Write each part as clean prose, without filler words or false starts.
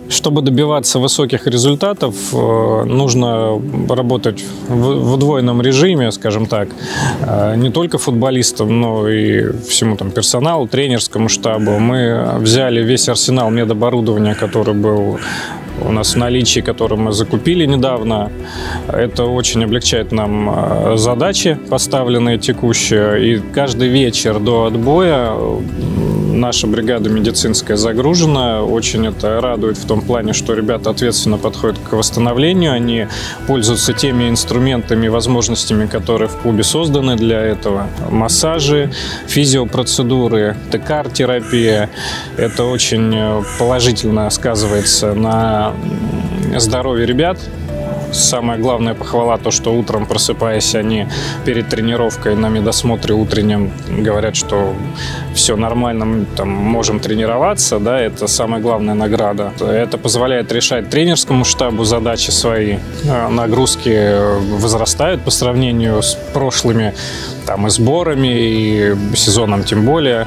Чтобы добиваться высоких результатов, нужно работать в удвоенном режиме, скажем так, не только футболистам, но и всему там персоналу, тренерскому штабу. Мы взяли весь арсенал медоборудования, который был у нас в наличии, который мы закупили недавно. Это очень облегчает нам задачи, поставленные текущие. И каждый вечер до отбоя наша бригада медицинская загружена. Очень это радует в том плане, что ребята ответственно подходят к восстановлению. Они пользуются теми инструментами и возможностями, которые в клубе созданы для этого. Массажи, физиопроцедуры, ТК-терапия. Это очень положительно сказывается на здоровье ребят. Самая главная похвала то, что утром, просыпаясь, они перед тренировкой на медосмотре утреннем говорят, что все нормально, мы там можем тренироваться, да, это самая главная награда. Это позволяет решать тренерскому штабу задачи свои. Нагрузки возрастают по сравнению с прошлыми там и сборами, и сезоном тем более.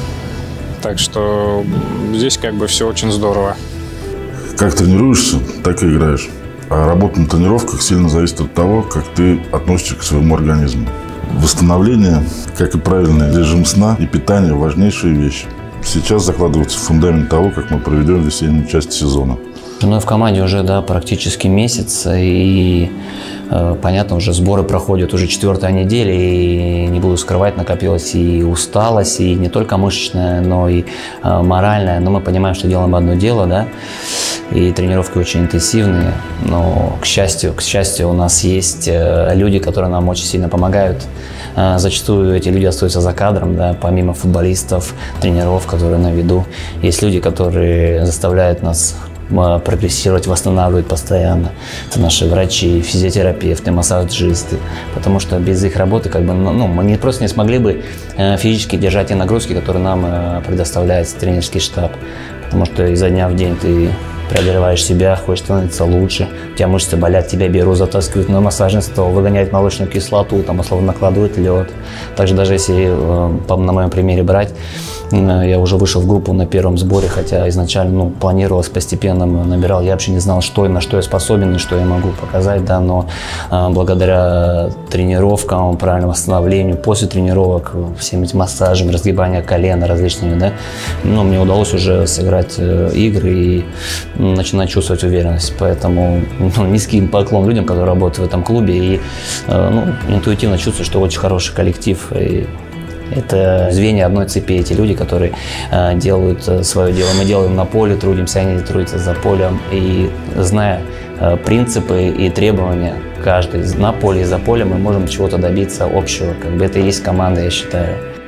Так что здесь как бы все очень здорово. Как тренируешься, так и играешь. А работа на тренировках сильно зависит от того, как ты относишься к своему организму. Восстановление, как и правильный режим сна и питание – важнейшие вещи. Сейчас закладывается фундамент того, как мы проведем весеннюю часть сезона. Ну, в команде уже, да, практически месяц, и понятно, уже сборы проходят уже 4-я неделя, и не буду скрывать, накопилась и усталость, и не только мышечная, но и моральная. Но мы понимаем, что делаем одно дело, да, и тренировки очень интенсивные, но, к счастью, у нас есть люди, которые нам очень сильно помогают. Зачастую эти люди остаются за кадром, да, помимо футболистов, тренеров, которые на виду. Есть люди, которые заставляют нас прогрессировать, восстанавливать постоянно. Это наши врачи, физиотерапевты, массажисты. Потому что без их работы как бы, мы просто не смогли бы физически держать те нагрузки, которые нам предоставляет тренерский штаб. Потому что изо дня в день ты преодолеваешь себя, хочешь становиться лучше, у тебя мышцы болят, тебя берут, затаскивают на массажный стол, выгоняют молочную кислоту, там условно накладывают лед. Также даже если на моем примере брать, я уже вышел в группу на первом сборе, хотя изначально планировалось постепенно, набирал, я вообще не знал, на что я способен и что я могу показать, да, но благодаря тренировкам, правильному восстановлению, после тренировок, всем этим массажам, разгибания колена различными, да, мне удалось уже сыграть игры и начинать чувствовать уверенность. Поэтому низкий поклон людям, которые работают в этом клубе, и интуитивно чувствую, что очень хороший коллектив. И это звенья одной цепи, эти люди, которые делают свое дело. Мы делаем на поле, трудимся, они трудятся за полем. И зная принципы и требования каждый на поле и за полем, мы можем чего-то добиться общего. Как бы это и есть команда, я считаю.